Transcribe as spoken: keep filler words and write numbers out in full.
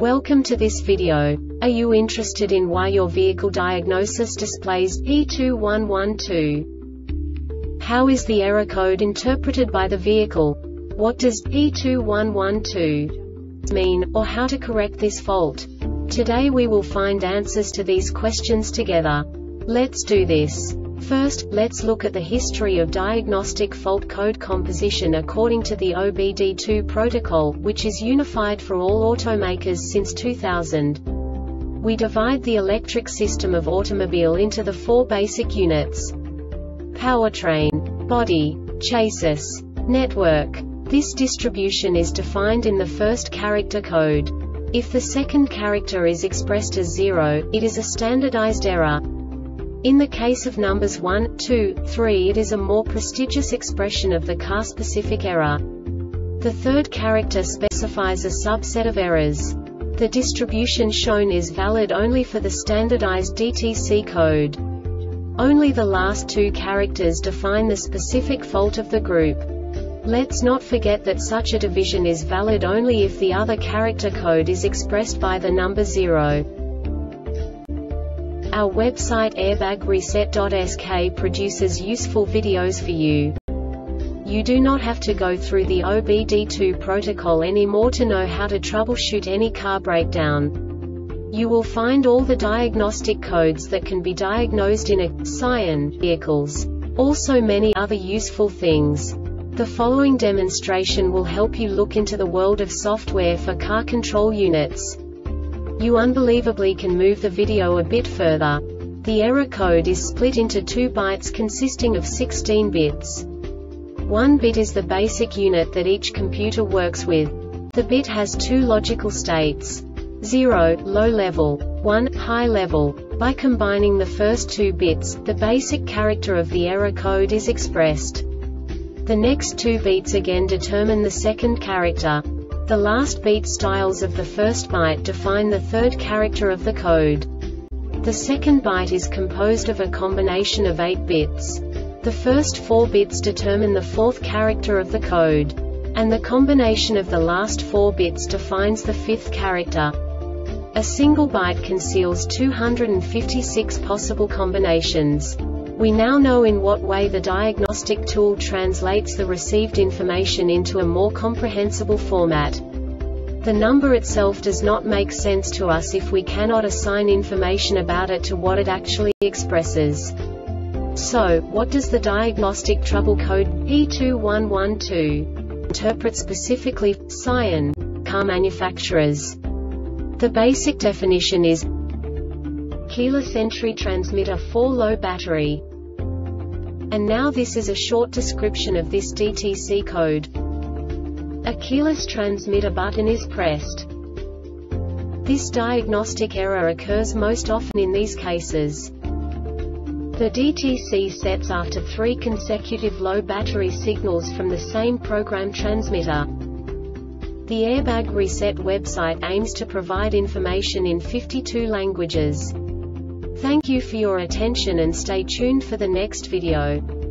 Welcome to this video. Are you interested in why your vehicle diagnosis displays P two one one two? How is the error code interpreted by the vehicle? What does P two one one two mean, or how to correct this fault? Today we will find answers to these questions together. Let's do this. First, let's look at the history of diagnostic fault code composition according to the O B D two protocol, which is unified for all automakers since two thousand. We divide the electric system of automobile into the four basic units: powertrain, body, chassis, network. This distribution is defined in the first character code. If the second character is expressed as zero, it is a standardized error. In the case of numbers one, two, three, it is a more prestigious expression of the car-specific error. The third character specifies a subset of errors. The distribution shown is valid only for the standardized D T C code. Only the last two characters define the specific fault of the group. Let's not forget that such a division is valid only if the other character code is expressed by the number zero. Our website airbag reset dot S K produces useful videos for you. You do not have to go through the O B D two protocol anymore to know how to troubleshoot any car breakdown. You will find all the diagnostic codes that can be diagnosed in a Scion vehicles. Also many other useful things. The following demonstration will help you look into the world of software for car control units. You unbelievably can move the video a bit further. The error code is split into two bytes consisting of sixteen bits. One bit is the basic unit that each computer works with. The bit has two logical states: zero, low level, one, high level. By combining the first two bits, the basic character of the error code is expressed. The next two bits again determine the second character. The last beat styles of the first byte define the third character of the code. The second byte is composed of a combination of eight bits. The first four bits determine the fourth character of the code. And the combination of the last four bits defines the fifth character. A single byte conceals two hundred fifty-six possible combinations. We now know in what way the diagnostic tool translates the received information into a more comprehensible format. The number itself does not make sense to us if we cannot assign information about it to what it actually expresses. So, what does the diagnostic trouble code P two one one two interpret specifically for Scion car manufacturers? The basic definition is keyless entry transmitter for low battery. And now this is a short description of this D T C code. A keyless transmitter button is pressed. This diagnostic error occurs most often in these cases. The D T C sets after three consecutive low battery signals from the same program transmitter. The Airbag Reset website aims to provide information in fifty-two languages. Thank you for your attention and stay tuned for the next video.